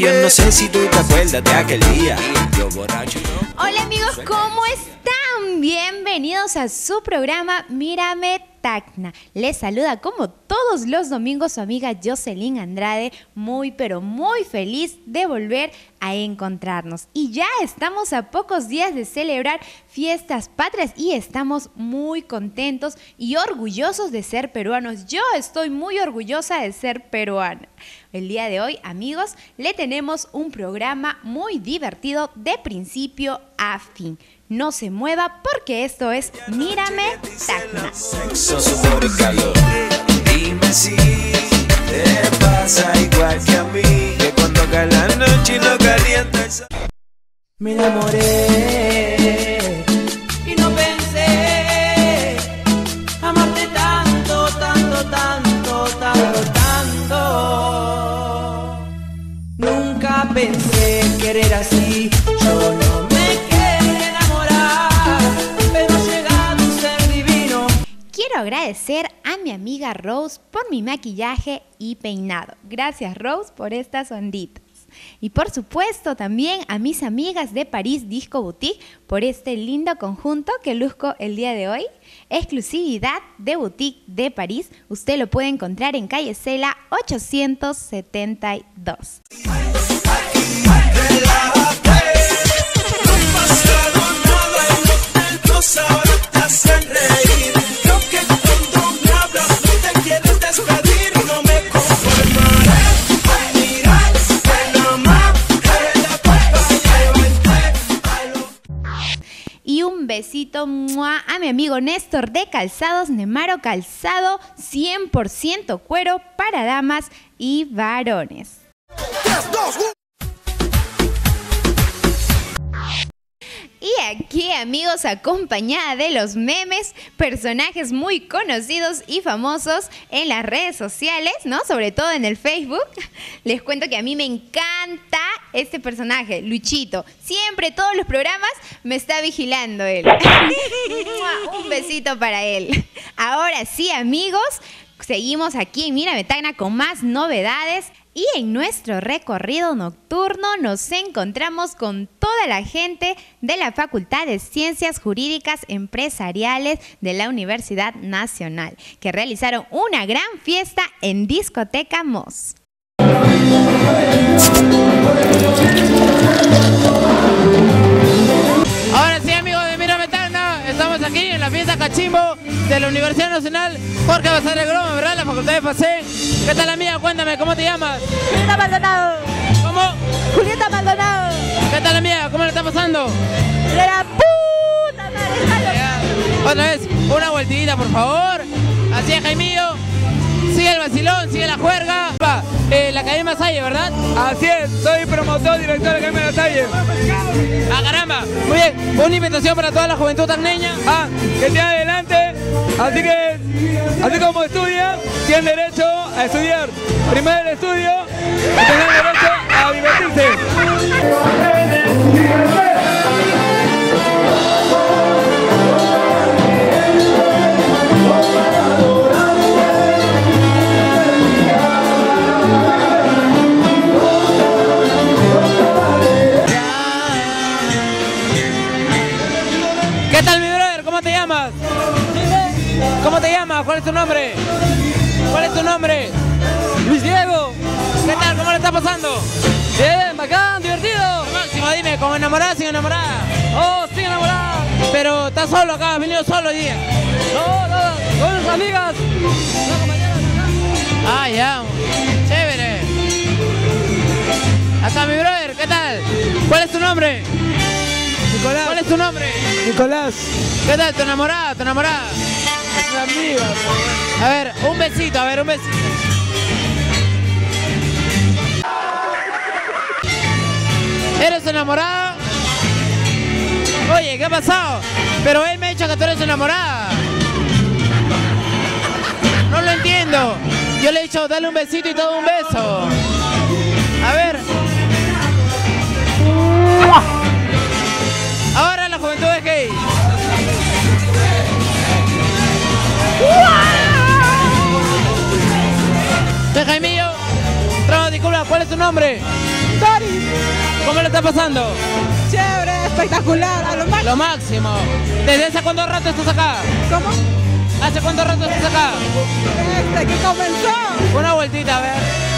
yo no sé si tú te acuerdas de aquel día. Yo borracho. Hola amigos, ¿cómo están? Bienvenidos a su programa Mírame Tacna. Les saluda como todos los domingos su amiga Jocelyn Andrade, muy pero muy feliz de volver a encontrarnos. Y ya estamos a pocos días de celebrar fiestas patrias y estamos muy contentos y orgullosos de ser peruanos. Yo estoy muy orgullosa de ser peruana. El día de hoy, amigos, le tenemos un programa muy divertido de principio a fin. No se mueva porque esto es Mírame Tacna. Sexo, sudor y calor. Dime si te pasa igual que a mí, que cuando cae la noche y lo calienta el sol. Me enamoré y no pensé amarte tanto, tanto, tanto, tanto, tanto. Nunca pensé querer así, yo no me quería enamorar, pero ha llegado un ser divino. Quiero agradecer a mi amiga Rose por mi maquillaje y peinado. Gracias Rose por estas onditas. Y por supuesto también a mis amigas de París Disco Boutique por este lindo conjunto que luzco el día de hoy. Exclusividad de Boutique de París. Usted lo puede encontrar en calle Cela 872. Y un besito ¡mua! A mi amigo Néstor de Calzados Nemaro Calzado 100% cuero para damas y varones. Y aquí, amigos, acompañada de los memes, personajes muy conocidos y famosos en las redes sociales, ¿no? Sobre todo en el Facebook. Les cuento que a mí me encanta este personaje, Luchito. Siempre, todos los programas, me está vigilando él. Un besito para él. Ahora sí, amigos, seguimos aquí en Mírame Tacna con más novedades. Y en nuestro recorrido nocturno nos encontramos con toda la gente de la Facultad de Ciencias Jurídicas Empresariales de la Universidad Nacional, que realizaron una gran fiesta en Discoteca Moss. Ahora sí, amigos de Mírame Tacna, estamos aquí en la fiesta Cachimbo de la Universidad Nacional Jorge Basadre Groma, ¿verdad? La Facultad de FACE. ¿Qué tal, amiga? Cuéntame, ¿cómo te llamas? Julieta Maldonado. ¿Cómo? Julieta Maldonado. ¿Qué tal, amiga? ¿Cómo le está pasando? De la puta madre. Otra vez, una vueltita, por favor. Así es, Jaimillo. Sigue el vacilón, sigue la juerga. La Academia Salle, ¿verdad? Así es, soy promotor, director de la Academia de Salle. ¡Ah, caramba! Muy bien, una invitación para toda la juventud tacneña. Que esté adelante, así como estudian, tienen derecho a estudiar. Primero el estudio y tienen derecho a divertirse. ¿Qué tal, mi brother? ¿Cómo te llamas? ¿Cómo te llamas? ¿Cuál es tu nombre? ¿Cuál es tu nombre? Luis Diego. ¿Qué tal? ¿Cómo le está pasando? Bien, bacán, divertido. Máximo, dime, ¿con enamorada, sin enamorada? Oh, sí, enamorada. Pero estás solo acá, has venido solo hoy día. No, con mis amigas. Una compañera acá. Ah, ya, chévere. Acá, mi brother, ¿qué tal? ¿Cuál es tu nombre? Nicolás. ¿Cuál es tu nombre? Nicolás. ¿Qué tal? ¿Tu enamorada? ¿Tu enamorada? Es una amiga. A ver, un besito, un besito. ¿Eres enamorada? Oye, ¿qué ha pasado? Pero él me ha dicho que tú eres enamorada. No lo entiendo. Yo le he dicho, dale un besito y todo un beso. A ver. Ahora la juventud es gay. Jaimillo, trago disculpa, ¿cuál es tu nombre? ¿Cómo lo está pasando? Chévere, espectacular, a lo máximo. Lo máximo. ¿Desde hace cuánto rato estás acá? ¿Cómo? ¿Hace cuánto rato estás acá? Desde que comenzó. Una vueltita, a ver.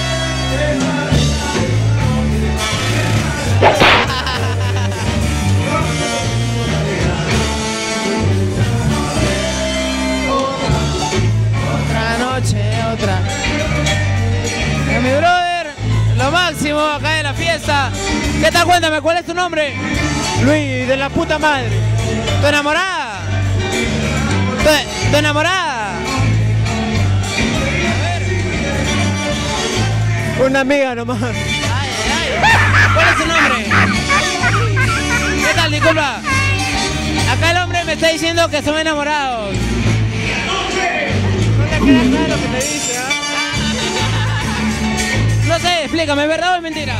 Otra noche, otra. Mi brother, lo máximo acá de la fiesta. ¿Qué tal? Cuéntame, ¿cuál es tu nombre? Luis, de la puta madre. ¿Tu enamorada? ¿Tu enamorada? Una amiga nomás. Ay, ay. ¿Cuál es su nombre? ¿Qué tal? Disculpa. Acá el hombre me está diciendo que son enamorados. No te queda claro lo que te dice, ¿ah? No sé, explícame, ¿verdad o es mentira?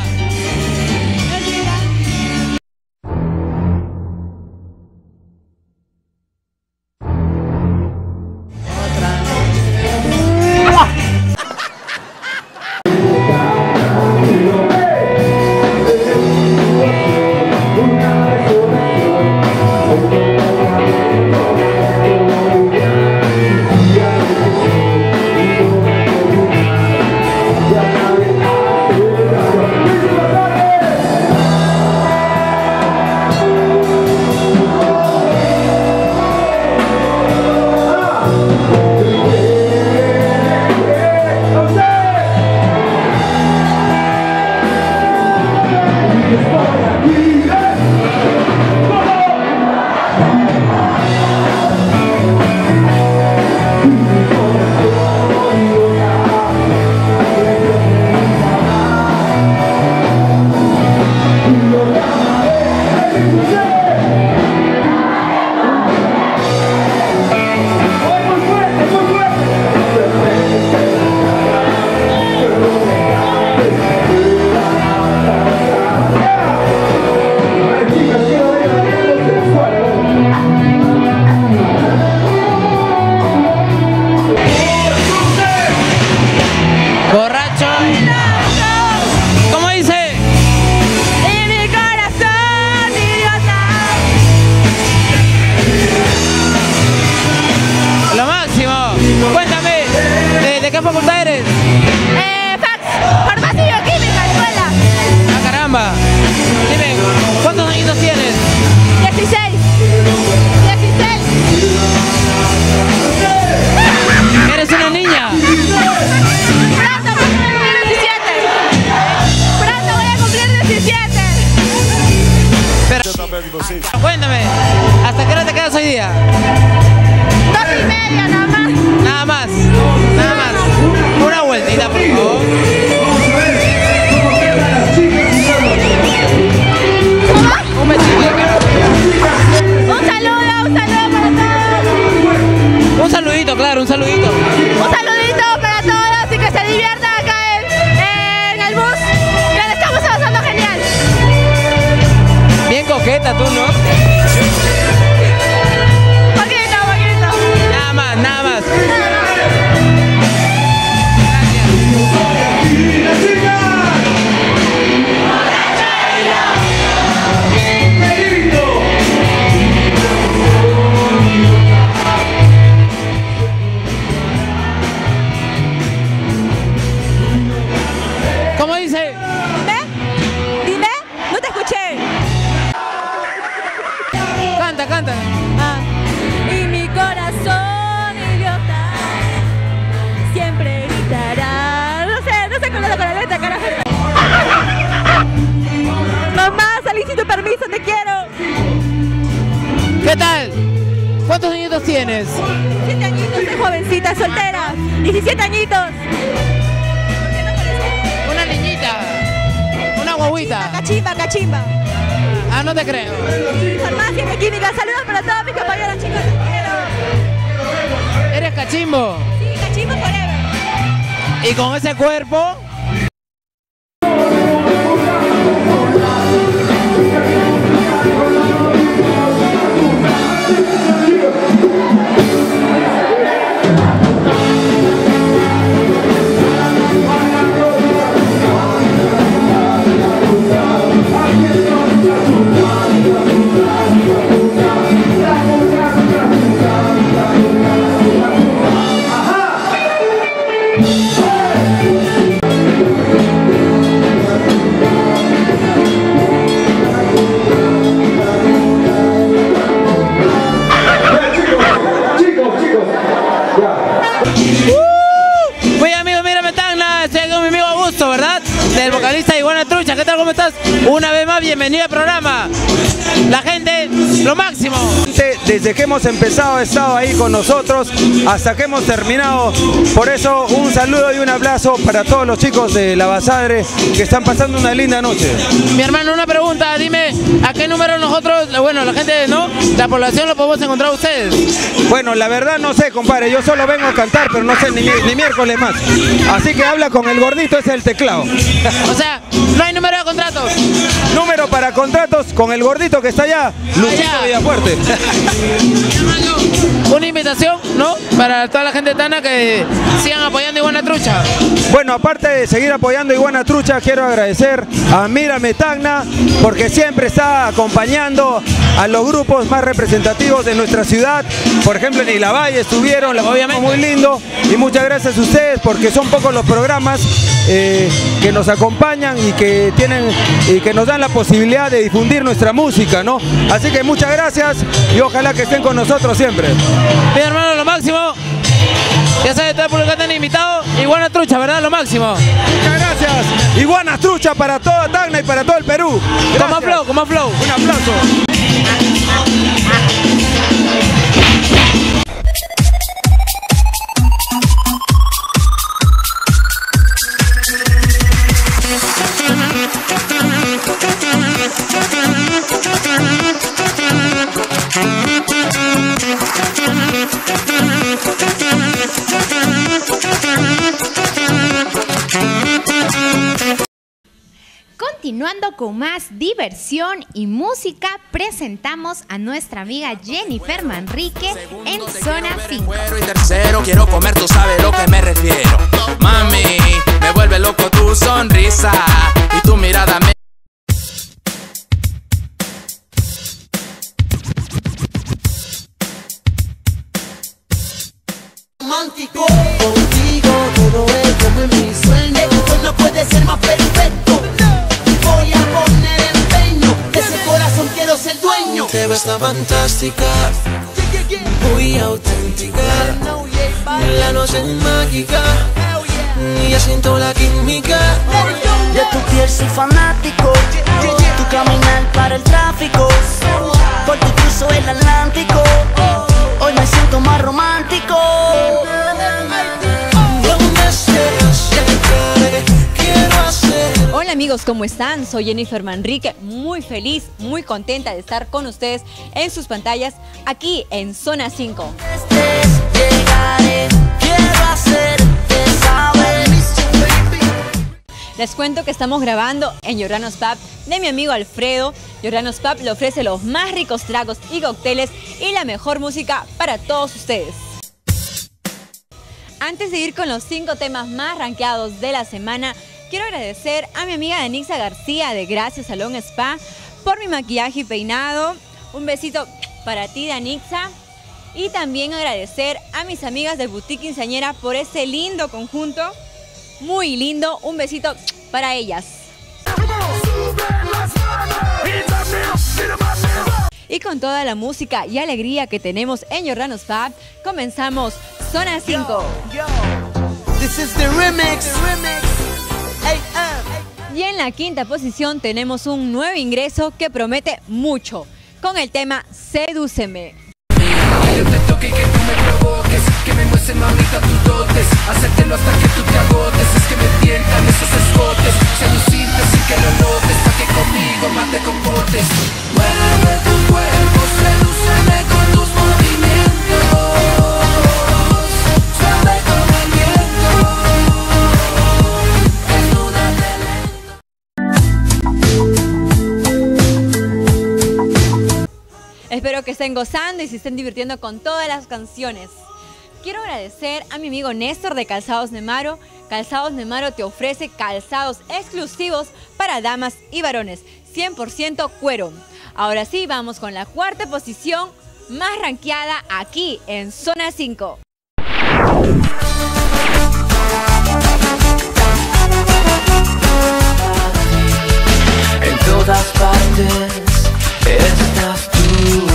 Borracho. ¿Cómo dice? Y mi corazón, idiota. Lo máximo. Cuéntame, ¿de qué facultad eres? Fax, farmacia y bioquímica, escuela. Ah, caramba. Dime, ¿cuántos añitos tienes? 16. 16. ¿Eres una niña? Pronto voy a cumplir 17. Pronto voy a cumplir 17. Pero, cuéntame, ¿hasta qué hora te quedas hoy día? 2:30 nada más. Nada más, nada más. Una vueltita, por favor. Un besito. Un saludo para todos. Un saludito, claro, un saludito. Un saludito para todos y que se diviertan acá en el bus. Que le estamos pasando genial. Bien coqueta tú, ¿no? Poquito, poquito. Nada más, nada más. ¿Cómo dice? Dime, no te escuché. Canta, canta. Y mi corazón, idiota, siempre gritará. No sé cuál es la letra, carajo. Mamá, salí sin tu permiso, te quiero. ¿Qué tal? ¿Cuántos añitos tienes? 17 añitos, soy jovencita, soltera. 17 añitos. ¿Por qué no aparece? Una niñita. Una guaguita. Cachimba, cachimba. Ah, no te creo. Farmacia y bioquímica. Saludos para todos mis compañeros, chicos, los quiero. ¿Eres cachimbo? Sí, cachimba forever. ¿Y con ese cuerpo? Anixa Iguana Trucha, ¿qué tal? ¿Cómo estás? Una vez más, bienvenido al programa. La gente, lo máximo. Desde que hemos empezado ha estado ahí con nosotros hasta que hemos terminado. Por eso un saludo y un abrazo para todos los chicos de La Basadre que están pasando una linda noche. Mi hermano, una pregunta, dime, ¿a qué número nosotros, bueno, la gente, ¿no? La población lo podemos encontrar a ustedes? Bueno, la verdad no sé, compadre, yo solo vengo a cantar, pero no sé ni miércoles más. Así que habla con el gordito, ese es el teclado. O sea, no hay número de contratos. Número para contratos con el gordito que está allá, Luchito Villafuerte. Una invitación, ¿no? Para toda la gente de Tacna que sigan apoyando a Iguana Trucha. Bueno, aparte de seguir apoyando a Iguana Trucha, quiero agradecer a Mírame Tacna porque siempre está acompañando a los grupos más representativos de nuestra ciudad. Por ejemplo, en Ilavalle estuvieron, obviamente muy lindo, y muchas gracias a ustedes porque son pocos los programas que nos acompañan y que nos dan la posibilidad de difundir nuestra música, ¿no? Así que muchas gracias y ojalá que estén con nosotros siempre. Mi hermano, lo máximo. Ya sabes, todo el público que te han invitado. Iguana Trucha, ¿verdad? Lo máximo. Muchas gracias. Iguana Trucha para toda Tacna y para todo el Perú. Con más flow, con más flow. Un aplauso. Continuando con más diversión y música, presentamos a nuestra amiga Jennifer Manrique en Zona 5. Y tercero, quiero comer, tú sabes lo que me refiero. Mami, me vuelve loco tu sonrisa y tu mirada me... Romántico, contigo todo es como en mi sueño. Esto no puede ser más perfecto. Voy a poner empeño, de ese corazón quiero ser dueño. Te ves tan fantástica, muy auténtica. La noche es mágica y ya siento la química. De tu piel soy fanático, tu caminar para el tráfico. Por ti cruzo el Atlántico, hoy me siento más romántico. Hola amigos, ¿cómo están? Soy Jennifer Manrique, muy feliz, muy contenta de estar con ustedes en sus pantallas aquí en Zona 5. Les cuento que estamos grabando en Giordano's Pub de mi amigo Alfredo. Giordano's Pub le ofrece los más ricos tragos y cócteles y la mejor música para todos ustedes. Antes de ir con los 5 temas más rankeados de la semana, quiero agradecer a mi amiga Anixa García de Gracias Salón Spa por mi maquillaje y peinado. Un besito para ti, Anixa. Y también agradecer a mis amigas del Boutique Quinceañera por este lindo conjunto. Muy lindo. Un besito para ellas. Y con toda la música y alegría que tenemos en Giordano's Pub, comenzamos Zona 5. This is the remix. Y en la quinta posición tenemos un nuevo ingreso que promete mucho, con el tema Sedúceme. Yo te toque y que tú me provoques, que me muestres mamita tus dotes, hacértelo hasta que tú te agotes, es que me tientan esos escotes, seducirte sin que lo notes, pa' que conmigo más te comportes. Mueve tu cuerpo, sedúceme con tus movimientos, suave como el viento, desnúdate lento. Espero que estén gozando y se estén divirtiendo con todas las canciones. Quiero agradecer a mi amigo Néstor de Calzados Nemaro. Calzados Nemaro te ofrece calzados exclusivos para damas y varones, 100% cuero. Ahora sí, vamos con la cuarta posición más rankeada aquí en Zona 5. En todas partes estás tú.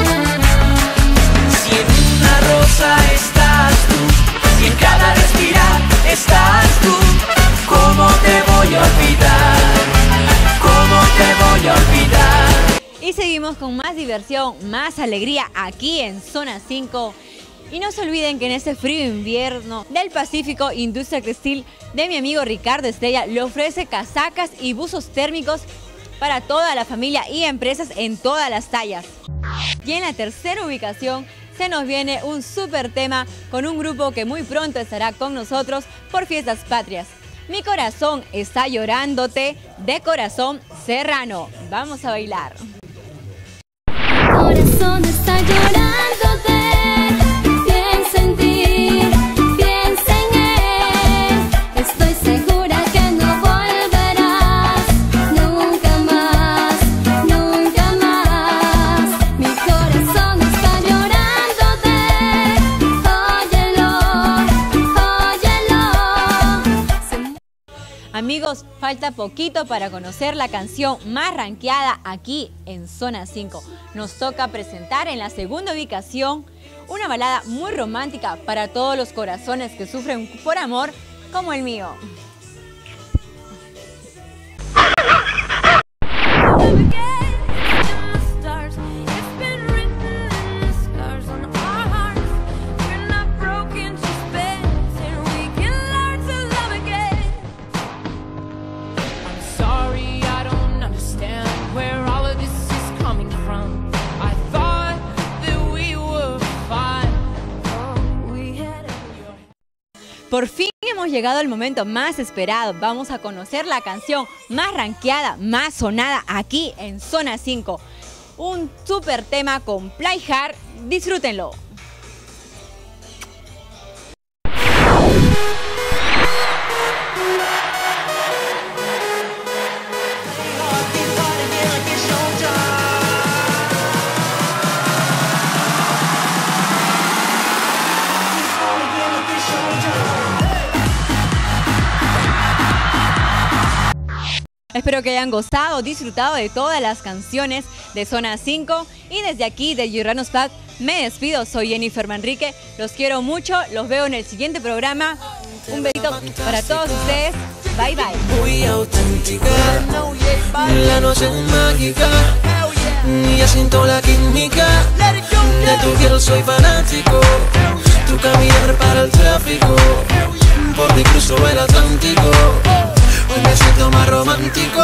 Si en una rosa estás tú, si en cada respirar estás tú, ¿cómo te voy a olvidar? con más diversión, más alegría aquí en Zona 5. Y no se olviden que en este frío invierno del Pacífico, Industria Textil de mi amigo Ricardo Estrella le ofrece casacas y buzos térmicos para toda la familia y empresas en todas las tallas. Y en la tercera ubicación se nos viene un súper tema con un grupo que muy pronto estará con nosotros por Fiestas Patrias. Mi corazón está llorándote, de Corazón Serrano. Vamos a bailar. Mi corazón está llorándote, piensa en ti, piensa en él. Estoy segura que no volverás, nunca más, nunca más. Mi corazón está llorándote, óyelo, óyelo. Amigos, falta poquito para conocer la canción más rankeada aquí en Zona 5. Nos toca presentar en la segunda ubicación una balada muy romántica para todos los corazones que sufren por amor como el mío. Por fin hemos llegado al momento más esperado. Vamos a conocer la canción más rankeada, más sonada aquí en Zona 5. Un súper tema con Play Hard. Disfrútenlo. Espero que hayan gozado, disfrutado de todas las canciones de Zona 5. Y desde aquí, de Giorranos Pack, me despido. Soy Jennifer Manrique. Los quiero mucho. Los veo en el siguiente programa. Un besito para todos ustedes. Bye, bye. Muy auténtica, la noche es mágica. Ya siento la química. De tu piel soy fanático. Tu caminar para el tráfico. Por ti cruzo el Atlántico. Hoy me siento más romántico.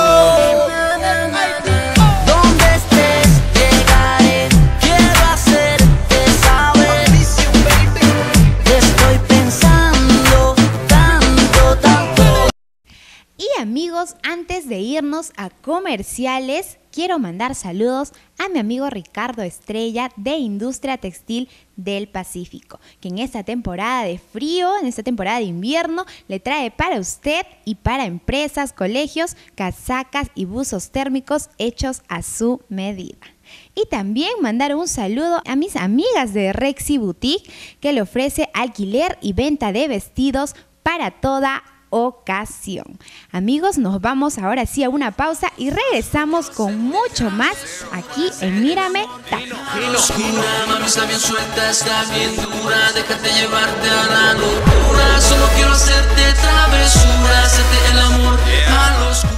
Donde estés, llegaré. Quiero hacerte saber. Te estoy pensando tanto, tanto. Y amigos, antes de irnos a comerciales, quiero mandar saludos a mi amigo Ricardo Estrella de Industria Textil del Pacífico, que en esta temporada de frío, en esta temporada de invierno, le trae para usted y para empresas, colegios, casacas y buzos térmicos hechos a su medida. Y también mandar un saludo a mis amigas de Rexy Boutique, que le ofrece alquiler y venta de vestidos para toda ocasión. Amigos, nos vamos ahora sí a una pausa y regresamos con mucho más aquí en Mírame Tacna. Mami, está bien suelta, está bien dura. Déjate llevarte a la locura. Solo quiero hacerte travesura, hacerte el amor a lo oscuro.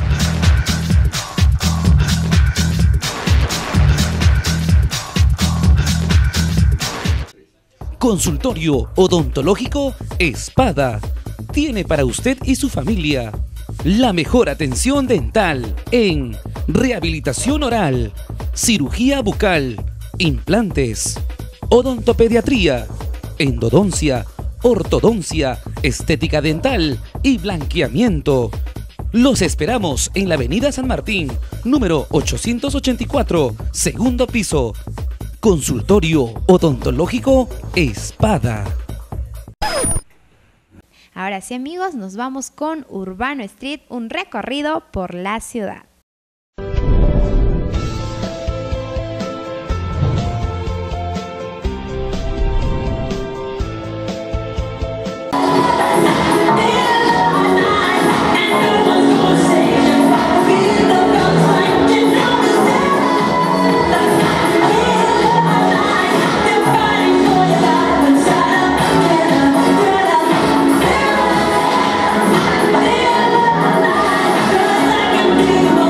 Consultorio Odontológico Espada. Tiene para usted y su familia la mejor atención dental en rehabilitación oral, cirugía bucal, implantes, odontopediatría, endodoncia, ortodoncia, estética dental y blanqueamiento. Los esperamos en la Avenida San Martín, número 884, segundo piso. Consultorio Odontológico Espada. Ahora sí, amigos, nos vamos con Urbano Street, un recorrido por la ciudad. Dream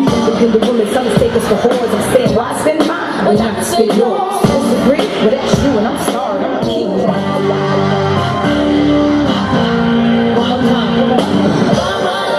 Independent women, some mistake us for whores. I spend why I spend mine, but not to spend yours. Disagree? But that's you, and I'm sorry. I'm keep one more time, come on.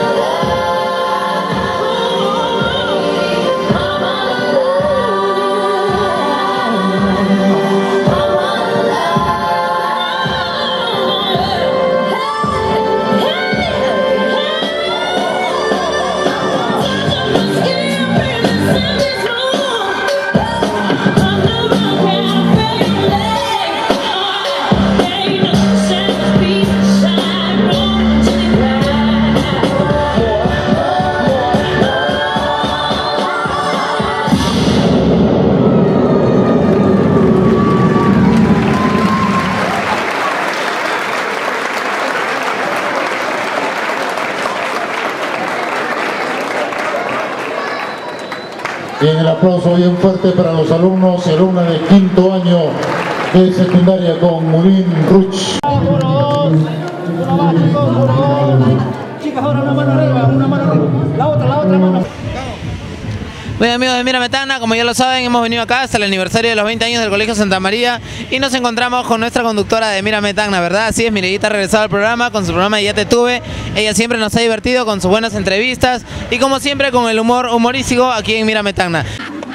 Bien, el aplauso bien fuerte para los alumnos y alumnas de quinto año de secundaria con Moulin Rouge. Chicas, ahora una mano arriba, la otra mano. Bien, amigos de Mírame Tacna, como ya lo saben, hemos venido acá hasta el aniversario de los 20 años del Colegio Santa María y nos encontramos con nuestra conductora de Mírame Tacna, ¿verdad? Así es, Mireguita ha regresado al programa con su programa de Ya Te Tuve. Ella siempre nos ha divertido con sus buenas entrevistas y como siempre con el humor humorístico aquí en Mírame Tacna.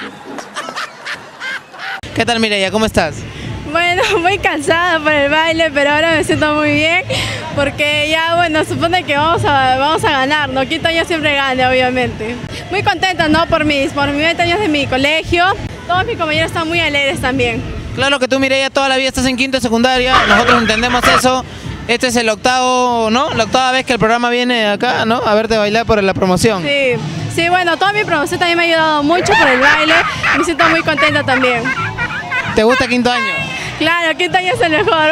¿Qué tal, Mireya? ¿Cómo estás? Bueno, muy cansada por el baile, pero ahora me siento muy bien porque ya, bueno, supone que vamos a ganar, ¿no? Quinto año siempre gana, obviamente. Muy contenta, ¿no? Por mis 20 años de mi colegio. Todos mis compañeros están muy alegres también. Claro que tú, Mireya, toda la vida estás en quinto de secundaria, nosotros entendemos eso. Este es el octavo, ¿no? La octava vez que el programa viene acá, ¿no? A verte bailar por la promoción. Sí, bueno, toda mi promoción también me ha ayudado mucho por el baile. Me siento muy contenta también. ¿Te gusta quinto año? Claro, quinto año es el mejor.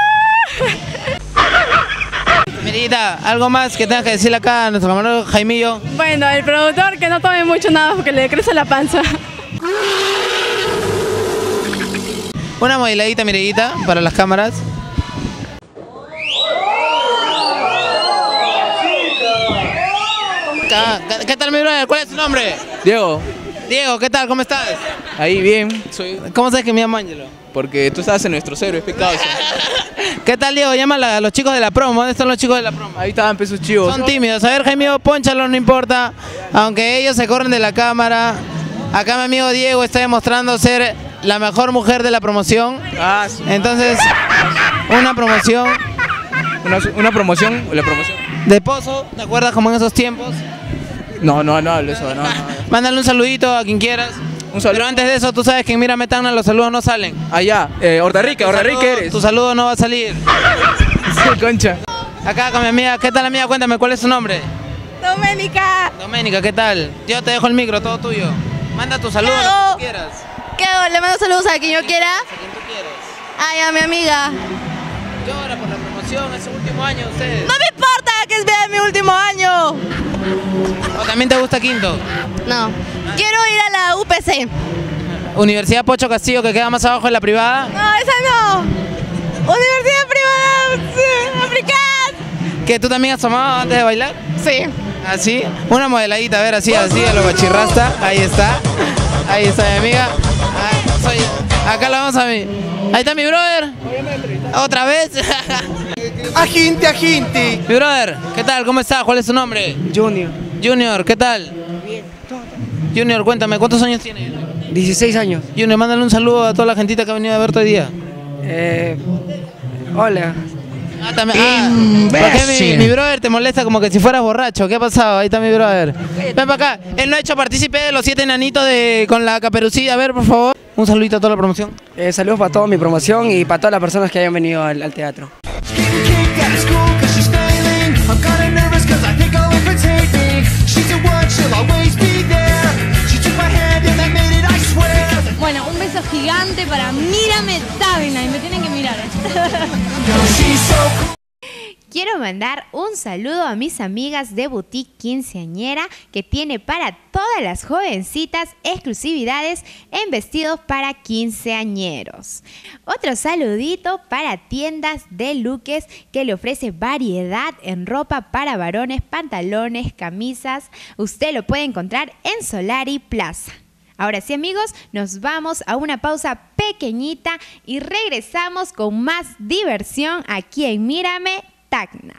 Mirita, ¿algo más que tengas que decirle acá a nuestro camarero Jaimillo? Bueno, el productor que no tome mucho nada porque le crece la panza. Una modeladita, Mireguita, para las cámaras. ¿Qué tal, mi brother? ¿Cuál es tu nombre? Diego. Diego, ¿qué tal? ¿Cómo estás? Ahí, bien. ¿Cómo sabes que me llamo Ángelo? Porque tú estabas en nuestros héroes, pecado. ¿Qué tal, Diego? Llámala a los chicos de la promo. ¿Dónde están los chicos de la promo? Ahí estaban pesos chivos. Son tímidos. A ver, Jaime, pónchalo, no importa. Aunque ellos se corren de la cámara. Acá mi amigo Diego está demostrando ser la mejor mujer de la promoción. Ah, sí. Entonces, una promoción. Una promoción, la promoción. De Pozo, ¿te acuerdas como en esos tiempos? No hablo eso, no. Mándale un saludito a quien quieras. Un saludo. Pero antes de eso, tú sabes que en Mírame Tacna los saludos no salen. Allá, Hortarrica eres. Tu saludo no va a salir. Sí, concha. Acá con mi amiga, ¿qué tal, amiga? Cuéntame, ¿cuál es su nombre? Doménica. Doménica, ¿qué tal? Yo te dejo el micro, todo tuyo. Manda tu saludo, lo que tú quieras. ¿Qué hago? ¿Le mando saludos a quien yo quiera? A quien tú quieras. Ay, a mi amiga. Llora por la promoción, es su último año ustedes. No me importa que es mi último año. ¿O también te gusta quinto? No. Quiero ir a la UPC. Universidad Pocho Castillo, que queda más abajo de la privada. No, esa no. Universidad privada africana. ¿Que tú también has tomado antes de bailar? Sí. ¿Así? Una modeladita, a ver, así, a lo bachirrasta. Ahí está. Ahí está mi amiga. Acá la vamos a ver. Ahí está mi brother. ¿Otra vez? Aginte. Mi brother, ¿qué tal? ¿Cómo estás? ¿Cuál es tu nombre? Junior. Junior, ¿qué tal? Bien. Junior, cuéntame, ¿cuántos años tienes? 16 años. Junior, mándale un saludo a toda la gentita que ha venido a verte hoy día. Hola. ¿Por qué mi brother te molesta como que si fueras borracho? ¿Qué ha pasado? Ahí está mi brother. Ven para acá. Él no ha hecho partícipe de los 7 enanitos con la caperucita. A ver, por favor. Un saludito a toda la promoción. Saludos para toda mi promoción y para todas las personas que hayan venido al teatro. Bueno, un beso gigante para Mírame Tacna y me tienen que mirar. Quiero mandar un saludo a mis amigas de Boutique Quinceañera, que tiene para todas las jovencitas exclusividades en vestidos para quinceañeros. Otro saludito para Tiendas de Luques, que le ofrece variedad en ropa para varones, pantalones, camisas. Usted lo puede encontrar en Solari Plaza. Ahora sí, amigos, nos vamos a una pausa pequeñita y regresamos con más diversión aquí en Mírame, Tacna.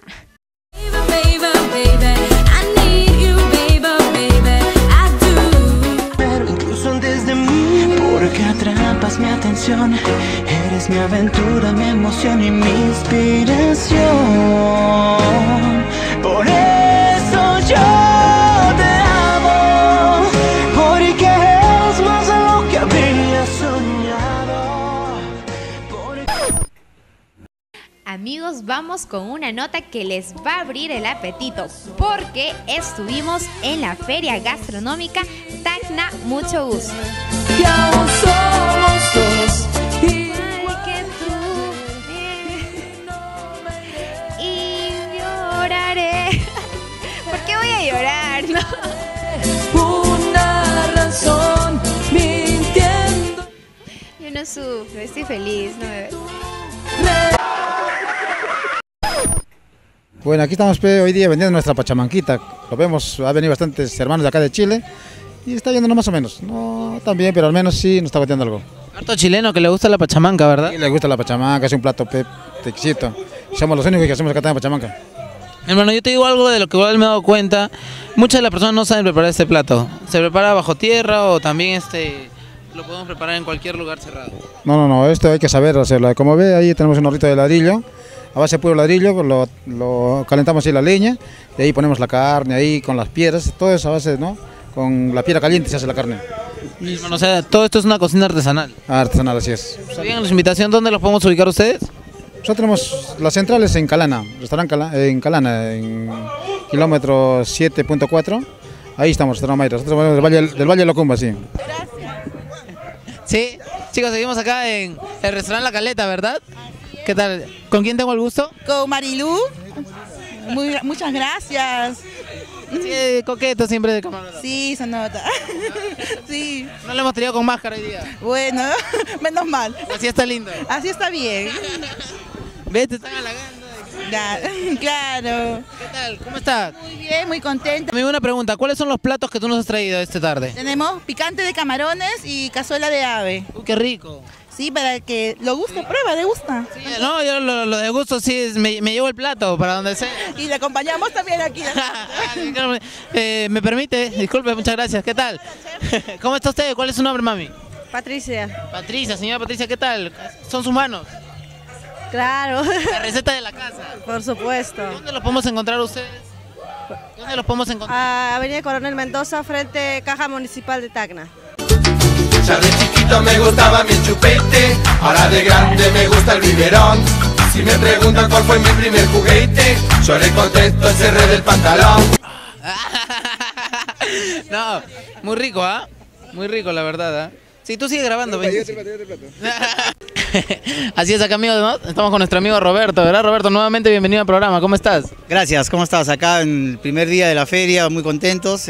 Pero incluso antes de mí, porque atrapas mi atención, eres mi aventura, mi emoción y mi inspiración. Por eso yo te amo, porque es más de lo que habría soñado. Amigos, vamos con una nota que les va a abrir el apetito, porque estuvimos en la Feria Gastronómica Tacna. Mucho gusto. Y aún somos dos, igual que tú, y lloraré. ¿Por qué voy a llorar? No. una razón mintiendo. Yo no sufro, estoy feliz, no me ves. Bueno, aquí estamos hoy día vendiendo nuestra pachamanquita. Lo vemos, ha venido bastantes hermanos de acá de Chile y está yéndonos más o menos. No tan bien, pero al menos sí nos está vendiendo algo. Harto chileno que le gusta la pachamanca, ¿verdad? Sí, le gusta la pachamanca, es un plato exquisito. Somos los únicos que hacemos acá en pachamanca. Hermano, yo te digo algo de lo que igual me he dado cuenta. Muchas de las personas no saben preparar este plato. ¿Se prepara bajo tierra o también lo podemos preparar en cualquier lugar cerrado? No, esto hay que saber hacerlo. Como ve, ahí tenemos un hornito de ladrillo. A base de puro ladrillo, lo calentamos ahí la leña, y ahí ponemos la carne ahí con las piedras, todo eso a base, ¿no? Con la piedra caliente se hace la carne. Y, bueno, o sea, todo esto es una cocina artesanal. Artesanal, así es. Bien, la invitación, ¿dónde los podemos ubicar ustedes? Nosotros tenemos las centrales en Calana, restaurante en Calana, en kilómetro 7.4. Ahí estamos, nosotros del Valle de Locumba, sí. Sí, chicos, seguimos acá en el restaurante La Caleta, ¿verdad? ¿Qué tal? ¿Con quién tengo el gusto? Con Marilú. Muchas gracias. Sí, coqueto siempre de camarógrafo. Sí, se nota. Sí. No lo hemos tenido con máscara hoy día. Bueno, menos mal. Así está lindo. Así está bien. ¿Ves? Te están halagando. Claro. ¿Qué tal? ¿Cómo estás? Muy bien, muy contenta. Amigo, una pregunta. ¿Cuáles son los platos que tú nos has traído esta tarde? Tenemos picante de camarones y cazuela de ave. ¡Qué rico! Sí, para que lo guste, prueba, degusta. Sí, no, yo lo de gusto sí, me llevo el plato para donde sea. Y le acompañamos también aquí. ¿Me permite? Disculpe, muchas gracias. ¿Qué tal? ¿Cómo está usted? ¿Cuál es su nombre, mami? Patricia. Patricia, señora Patricia, ¿qué tal? ¿Son sus manos? Claro. La receta de la casa. Por supuesto. ¿Dónde los podemos encontrar ustedes? ¿Dónde los podemos encontrar? Avenida Coronel Mendoza, frente Caja Municipal de Tacna. Ya de chiquito me gustaba mi chupete, ahora de grande me gusta el biberón. Si me preguntan cuál fue mi primer juguete, yo le contesto el cerré del pantalón. No, muy rico, ¿ah? Muy rico, la verdad, ¿ah? Sí, tú sigues grabando, ven. Así es, acá, amigos, ¿no? Estamos con nuestro amigo Roberto, ¿verdad, Roberto? Nuevamente bienvenido al programa, ¿cómo estás? Gracias, ¿cómo estás? Acá en el primer día de la feria, muy contentos.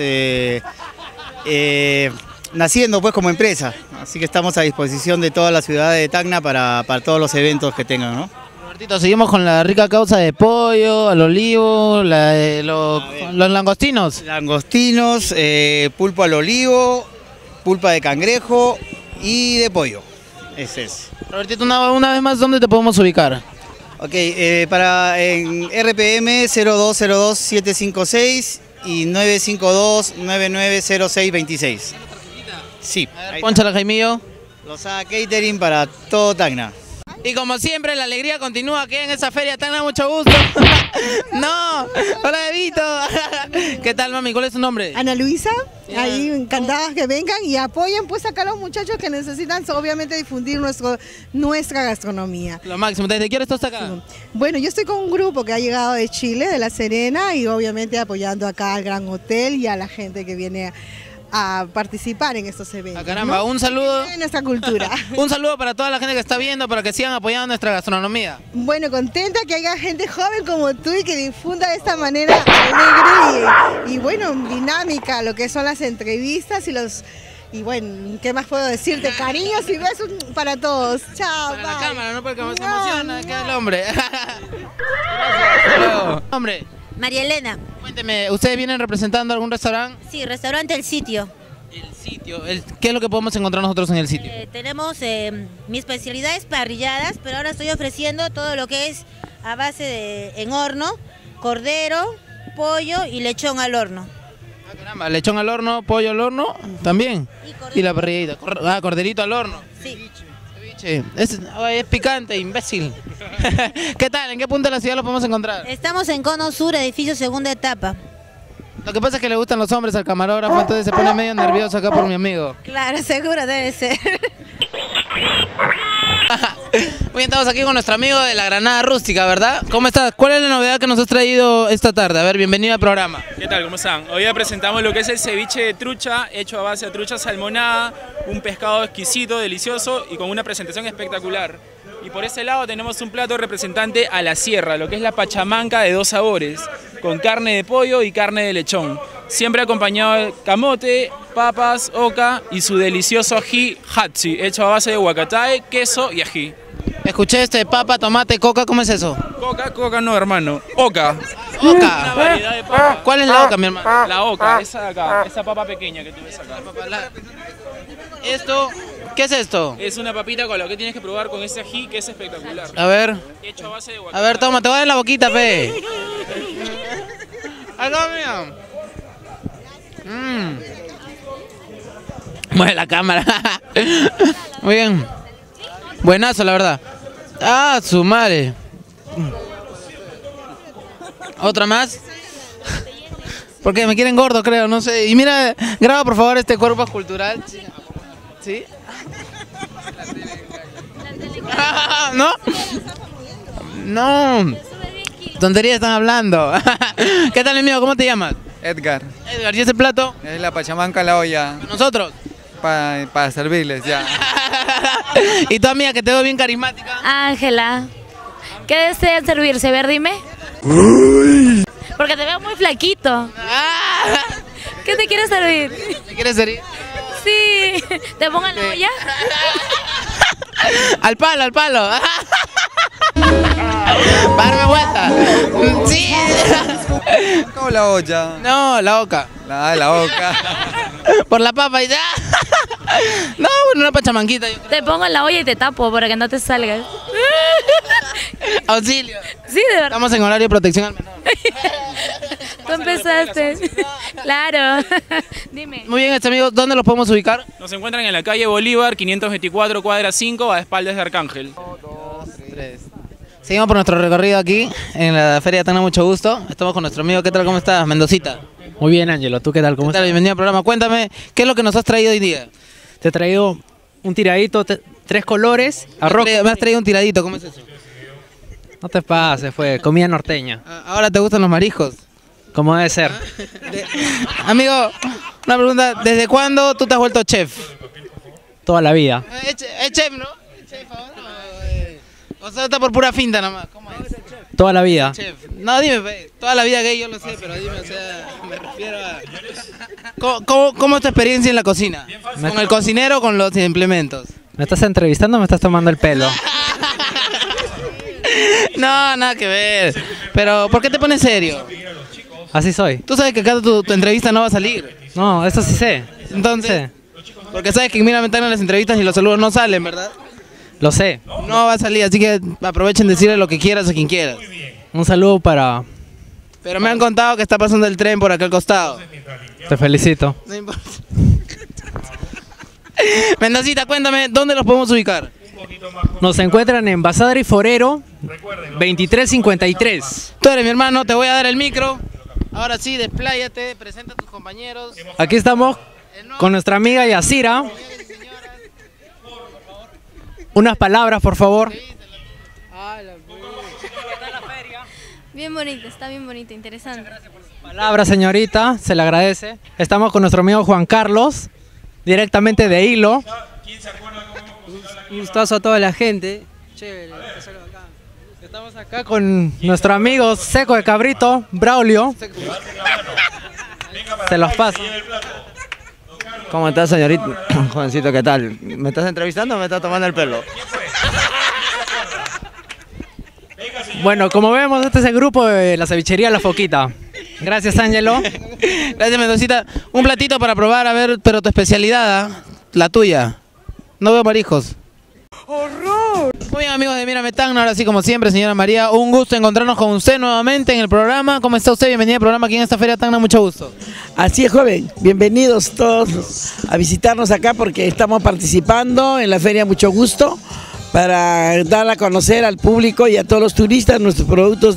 Naciendo pues como empresa, así que estamos a disposición de toda la ciudad de Tacna para todos los eventos que tengan, ¿no? Robertito, seguimos con la rica causa de pollo, al olivo, los langostinos. Langostinos, pulpo al olivo, pulpa de cangrejo y de pollo. Ese es. Robertito, una vez más, ¿dónde te podemos ubicar? Ok, en RPM 0202756 y 952-990626. Sí. Pónchala, Jaimillo. Lozada Catering para todo Tacna. Y como siempre, la alegría continúa aquí en esa feria. Tacna, mucho gusto. No, hola, Evito. ¿Qué tal, mami? ¿Cuál es tu nombre? Ana Luisa. Ahí encantadas que vengan y apoyen pues acá a los muchachos que necesitan obviamente difundir nuestra gastronomía. Lo máximo. ¿Desde qué hora estás acá? Bueno, yo estoy con un grupo que ha llegado de Chile, de La Serena, y obviamente apoyando acá al Gran Hotel y a la gente que viene a participar en estos eventos. Caramba, ¿no? un saludo. En nuestra cultura. Un saludo para toda la gente que está viendo, para que sigan apoyando nuestra gastronomía. Bueno, contenta que haya gente joven como tú y que difunda de esta manera alegre y bueno, dinámica lo que son las entrevistas y bueno, ¿qué más puedo decirte? Cariños y besos para todos. Chao, Para la bye. cámara, ¿no? Porque se emociona, que el hombre. Hasta luego. Hombre, María Elena. cuénteme, ¿ustedes vienen representando algún restaurante? Sí, restaurante El Sitio. ¿Qué es lo que podemos encontrar nosotros en el sitio? Tenemos mi especialidad es parrilladas, pero ahora estoy ofreciendo todo lo que es a base en horno, cordero, pollo y lechón al horno. Caramba, lechón al horno, pollo al horno, también. Y la parrillita. Corderito al horno. Sí. Ceviche. Es picante, imbécil. ¿Qué tal? ¿En qué punto de la ciudad lo podemos encontrar? Estamos en Cono Sur, edificio segunda etapa. Lo que pasa es que le gustan los hombres al camarógrafo, entonces se pone medio nervioso acá por mi amigo. Claro, seguro debe ser. Muy bien, estamos aquí con nuestro amigo de la Granada Rústica, ¿verdad? ¿Cómo estás? ¿Cuál es la novedad que nos has traído esta tarde? A ver, bienvenido al programa. ¿Qué tal? ¿Cómo están? Hoy ya presentamos lo que es el ceviche de trucha, hecho a base de trucha salmonada, un pescado exquisito, delicioso y con una presentación espectacular. Y por ese lado tenemos un plato representante a la sierra, lo que es la pachamanca de 2 sabores, con carne de pollo y carne de lechón. Siempre acompañado de camote, papas, oca y su delicioso ají hatsi, hecho a base de huacatae, queso y ají. Escuché papa, tomate, coca, ¿cómo es eso? Coca no, hermano. Oca. Oca. Una variedad de papa. ¿Cuál es la oca, mi hermano? La oca, esa de acá, esa papa pequeña que tú ves acá. Esto, ¿qué es esto? Es una papita con la que tienes que probar con ese ají que es espectacular. A ver. Hecho a base de A ver, toma, te voy a dar en la boquita, fe. Algo mío. Mueve la cámara. Muy bien. Buenazo, la verdad. Ah, su madre. ¿Otra más? Porque me quieren gordo, creo, no sé. Y mira, graba por favor este cuerpo cultural. ¿Sí? ¿No? No. Tonterías están hablando. ¿Qué tal, amigo? ¿Cómo te llamas? Edgar. Edgar, ¿y ese plato? Es la pachamanca a la olla. ¿Nosotros? Para servirles, ya. ¿Y tu amiga que te veo bien carismática? Ángela, ¿qué desean servirse? A ver, dime. Porque te veo muy flaquito. ¿Qué te quieres servir? ¿Te quieres servir? Sí. ¿Te pongo en la olla? Al palo, al palo. Para darme vuelta. Sí. ¿Cómo la olla? No, la oca. La oca. Por la papa y ya. No, una pachamanquita. Te pongo en la olla y te tapo para que no te salgas. Auxilio. Sí, de verdad. Estamos en horario de protección al menor. Tú empezaste. Claro. Dime. Muy bien, amigos, ¿dónde los podemos ubicar? Nos encuentran en la calle Bolívar, 524, cuadra 5, a espaldas de Arcángel. 1, 2, 3. Seguimos por nuestro recorrido aquí en la Feria de Tacna, mucho gusto. Estamos con nuestro amigo, ¿qué tal? ¿Cómo estás? Mendocita. Muy bien, Ángelo, ¿tú qué tal? ¿Cómo ¿Qué tal? estás? Bienvenido al programa. Cuéntame, ¿qué es lo que nos has traído hoy día? Te he traído un tiradito, 3 colores, arroz. Me has traído un tiradito, ¿cómo es eso? No te pases, fue comida norteña. Ahora te gustan los mariscos. Como debe ser. Amigo, una pregunta, ¿desde cuándo tú te has vuelto chef? Toda la vida. Es chef, ¿no? ¿Chef ahora o sea, está por pura finta nomás? ¿Cómo es? Toda la vida. Chef. No, dime, pe, toda la vida gay yo lo sé, pero dime, o sea, me refiero a... ¿Cómo es tu experiencia en la cocina? ¿Con el cocinero o con los implementos? ¿Me estás entrevistando o me estás tomando el pelo? No, nada que ver. Pero, ¿por qué te pones serio? Así soy. Tú sabes que acá tu entrevista no va a salir. No, eso sí sé. Entonces, porque sabes que mira, en las entrevistas y los saludos no salen, ¿verdad? Lo sé. No va a salir, así que aprovechen de decirle lo que quieras a quien quieras. Un saludo para... Pero me han contado que está pasando el tren por acá al costado. Te felicito. No importa. Mendocita, cuéntame, ¿dónde los podemos ubicar? Nos encuentran en Basadre y Forero, 2353. Tú eres mi hermano, te voy a dar el micro. Ahora sí, despláyate, presenta a tus compañeros. Aquí estamos con nuestra amiga Yacira. Unas palabras, por favor. Bien bonito, está bien bonito, interesante. Palabra, señorita, se le agradece. Estamos con nuestro amigo Juan Carlos, directamente de Hilo. Un gustazo a toda la gente. Chévere, estamos acá con nuestro amigo Seco de Cabrito, Braulio. Se los paso. ¿Cómo estás, señorita? Juancito, ¿qué tal? ¿Me estás entrevistando o me estás tomando el pelo? Bueno, como vemos, este es el grupo de la cevichería La Foquita. Gracias, Ángelo. Gracias, Mendocita. Un platito para probar, a ver, pero tu especialidad, ¿ah? La tuya. No veo mariscos. ¡Horror! Muy bien, amigos de Mírame Tacna, ahora sí, como siempre, señora María, un gusto encontrarnos con usted nuevamente en el programa. ¿Cómo está usted? Bienvenida al programa aquí en esta Feria Tacna, mucho gusto. Así es, joven. Bienvenidos todos a visitarnos acá porque estamos participando en la feria, mucho gusto, para dar a conocer al público y a todos los turistas nuestros productos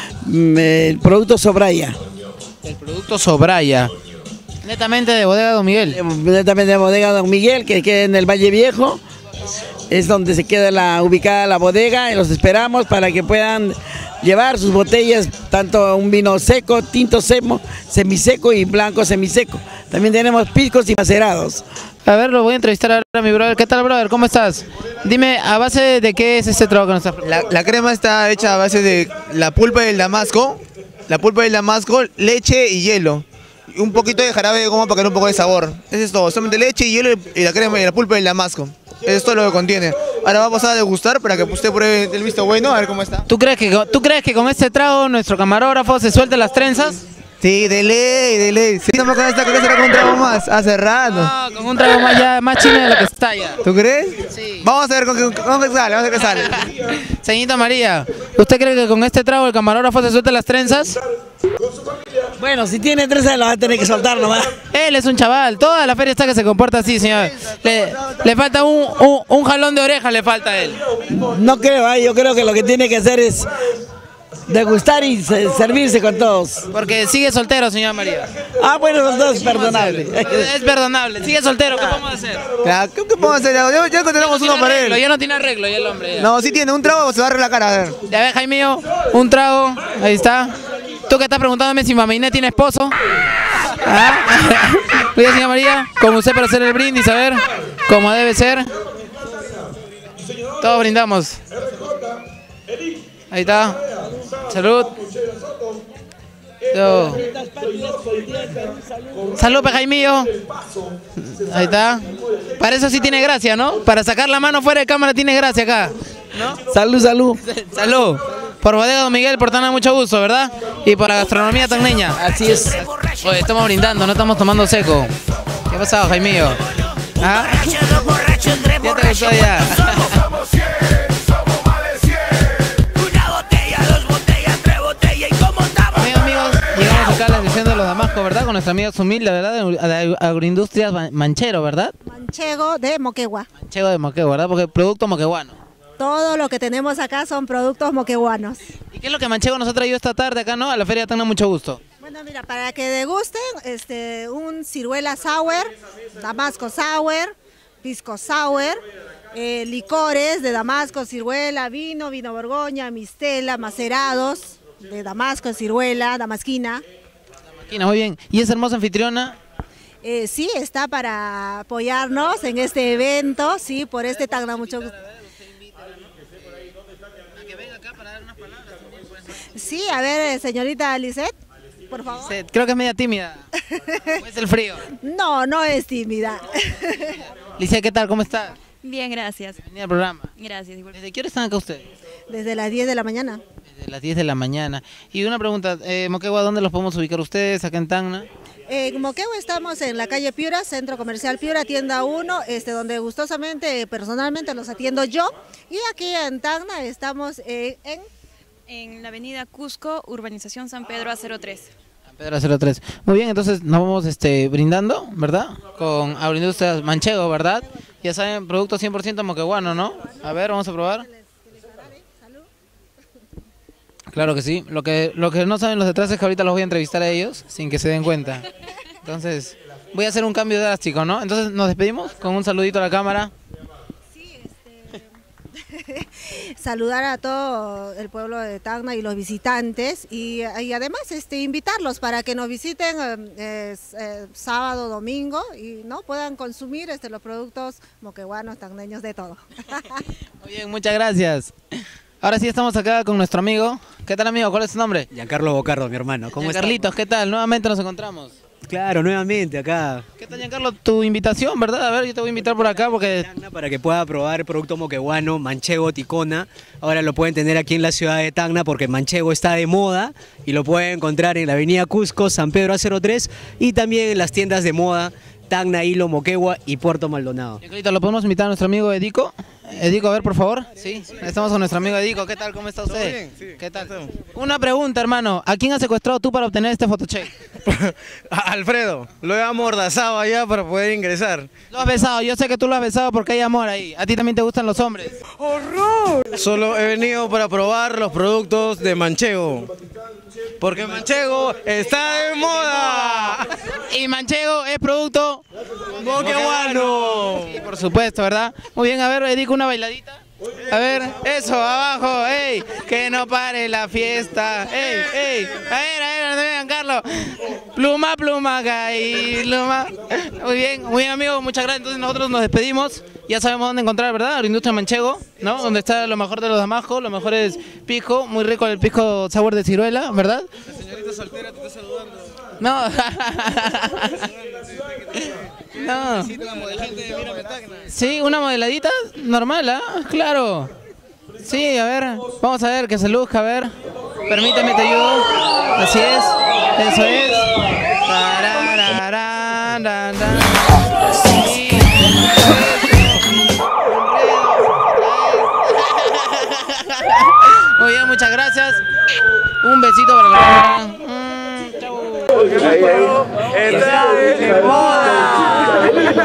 el producto Sobraya. El producto Sobraya. Netamente de Bodega Don Miguel. Netamente de Bodega Don Miguel, que queda en el Valle Viejo. Es donde se queda ubicada la bodega y los esperamos para que puedan llevar sus botellas, tanto un vino seco, tinto seco, semiseco y blanco semiseco. También tenemos piscos y macerados. A ver, lo voy a entrevistar ahora a mi brother. ¿Qué tal, brother? ¿Cómo estás? Dime, ¿a base de qué es este trago que nos estás preparando? La crema está hecha a base de la pulpa del damasco, leche y hielo. Y un poquito de jarabe de goma para que dé un poco de sabor. Eso es todo, solamente leche y hielo y la crema y la pulpa del damasco. Eso es todo lo que contiene. Ahora vamos a degustar para que usted pruebe el visto bueno, a ver cómo está. ¿Tú crees que con este trago nuestro camarógrafo se suelte las trenzas? Sí, de ley. Sí, no me acuerdo que será con un trago más, hace rato. No, con un trago más chino de lo que está ya. ¿Tú crees? Sí. Vamos a ver con qué sale, vamos a ver qué sale. Señorita María, ¿usted cree que con este trago el camarógrafo se suelte las trenzas? Bueno, si tiene trenzas lo va a tener que soltar nomás. Él es un chaval, toda la feria está que se comporta así, señor. Le falta un jalón de oreja, le falta a él. No creo, yo creo que lo que tiene que hacer es degustar y servirse con todos. Porque sigue soltero, señora María. Ah, bueno, los dos, perdonable. Es perdonable, sigue soltero, ¿qué podemos hacer? Claro, ¿qué podemos hacer? Ya encontramos uno para él. Ya no tiene arreglo, ya el hombre. Ya. No, sí tiene, un trago se va a arreglar la cara, a ver. Ya ves, Jaime, un trago, ahí está. Tú que estás preguntándome si Mama Inés tiene esposo. ¿Ah? Oye, señora María, con usted para hacer el brindis, a ver, como debe ser. Todos brindamos. Ahí está. Salud. Yo. Salud, Jaimillo. Ahí está. Para eso sí tiene gracia, ¿no? Para sacar la mano fuera de cámara tiene gracia acá, ¿no? Salud. Salud. Por Bodega Don Miguel, por Tacna, mucho gusto, ¿verdad? Y por la gastronomía tacneña. Así es. Oye, estamos brindando, no estamos tomando seco. ¿Qué ha pasado, Jaimillo? ¿Ah? ¿Ya te gustó ya? Amigos, llegamos acá a la sección de los damascos, ¿verdad? Con nuestra amiga Sumil, ¿verdad? De Agroindustrias Manchero, ¿verdad? Manchego de Moquegua. Manchego de Moquegua, ¿verdad? Porque producto moqueguano. Todo lo que tenemos acá son productos moqueguanos. ¿Y qué es lo que Manchego nos ha traído esta tarde acá, no? A la Feria Tacna, mucho gusto. Bueno, mira, para que degusten, un ciruela sour, damasco sour, pisco sour, licores de damasco, ciruela, vino borgoña, mistela, macerados de damasco, ciruela, damasquina. Damasquina, muy bien. ¿Y esa hermosa anfitriona? Sí, está para apoyarnos en este evento, sí, por este Tacna, mucho gusto. Sí, a ver, señorita Lisette, por favor. Creo que es media tímida. ¿O es el frío? No, no es tímida. Lisette, ¿qué tal? ¿Cómo está? Bien, gracias. Bienvenida al programa. Gracias. ¿Desde qué hora están acá ustedes? Desde las 10 de la mañana. Desde las 10 de la mañana. Y una pregunta, Moquegua, ¿dónde los podemos ubicar ustedes acá en Tacna? En Moquegua estamos en la calle Piura, Centro Comercial Piura, tienda 1, donde gustosamente, personalmente los atiendo yo. Y aquí en Tacna estamos en la avenida Cusco, urbanización San Pedro A03. San Pedro A03. Muy bien, entonces nos vamos brindando, ¿verdad? Con Agroindustrias Manchego, ¿verdad? Ya saben, producto 100% moqueguano, ¿no? A ver, vamos a probar. Claro que sí. Lo que no saben los detrás es que ahorita los voy a entrevistar a ellos sin que se den cuenta. Entonces, voy a hacer un cambio drástico, ¿no? Entonces, ¿nos despedimos con un saludito a la cámara? Sí, saludar a todo el pueblo de Tacna y los visitantes y además invitarlos para que nos visiten sábado, domingo y no puedan consumir los productos moquegüanos, tacneños, de todo. Muy bien, muchas gracias. Ahora sí estamos acá con nuestro amigo. ¿Qué tal, amigo? ¿Cuál es su nombre? Giancarlo Bocardo, mi hermano. ¿Cómo estás? Carlitos, ¿qué tal? Nuevamente nos encontramos. Claro, nuevamente acá. ¿Qué tal, Giancarlo? Tu invitación, ¿verdad? A ver, yo te voy a invitar por acá porque... Para que pueda probar el producto moquegüano, manchego, ticona. Ahora lo pueden tener aquí en la ciudad de Tacna porque manchego está de moda y lo pueden encontrar en la avenida Cusco, San Pedro A03 y también en las tiendas de moda Tacna, Hilo, Moquegua y Puerto Maldonado. Giancarlito, ¿lo podemos invitar a nuestro amigo Edico? Edico, a ver, por favor. Sí, estamos con nuestro amigo Edico. ¿Qué tal? ¿Cómo está usted? ¿Todo bien? Sí. ¿Qué tal? Una pregunta, hermano. ¿A quién has secuestrado tú para obtener este photocheck? A Alfredo, lo he amordazado allá para poder ingresar. Lo has besado. Yo sé que tú lo has besado porque hay amor ahí. ¿A ti también te gustan los hombres? ¡Horror! Solo he venido para probar los productos de Manchego. Porque Manchego está de moda. Y Manchego es producto moquegüano. Sí, por supuesto, ¿verdad? Muy bien, a ver, Edico, una bailadita. A ver, eso, abajo, ey, que no pare la fiesta, ey, ey, a ver, Giancarlo, pluma, pluma, caí, pluma. Muy bien, amigo, muchas gracias. Entonces nosotros nos despedimos, ya sabemos dónde encontrar, ¿verdad? La industria Manchego, ¿no? Donde está lo mejor de los damascos, los mejores pisco, muy rico el pisco sour de ciruela, ¿verdad? La señorita soltera te está saludando. No. No. Sí, una modeladita normal, ¿ah? Claro. Sí, a ver, vamos a ver que se luzca, a ver. Permíteme, te ayudo. Así es, eso es. Sí. Muy bien, muchas gracias. Un besito para la cámara. Está de moda.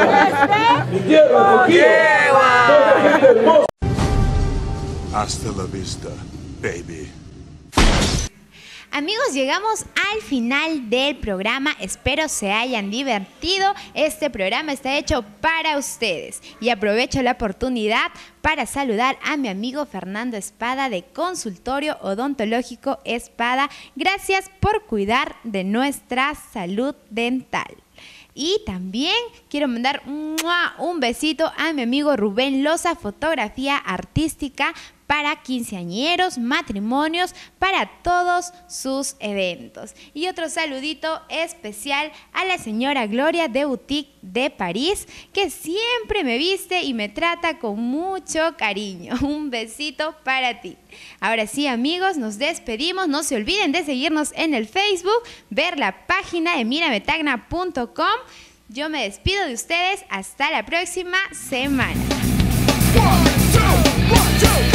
Hasta la vista, baby. Amigos, llegamos al final del programa. Espero se hayan divertido. Este programa está hecho para ustedes. Y aprovecho la oportunidad para saludar a mi amigo Fernando Espada de Consultorio Odontológico Espada. Gracias por cuidar de nuestra salud dental. Y también quiero mandar un besito a mi amigo Rubén Loza, fotografía artística para quinceañeros, matrimonios, para todos sus eventos. Y otro saludito especial a la señora Gloria de Boutique de París, que siempre me viste y me trata con mucho cariño. Un besito para ti. Ahora sí, amigos, nos despedimos. No se olviden de seguirnos en el Facebook, ver la página de mirametacna.com. Yo me despido de ustedes hasta la próxima semana. 1, 2, 1, 2.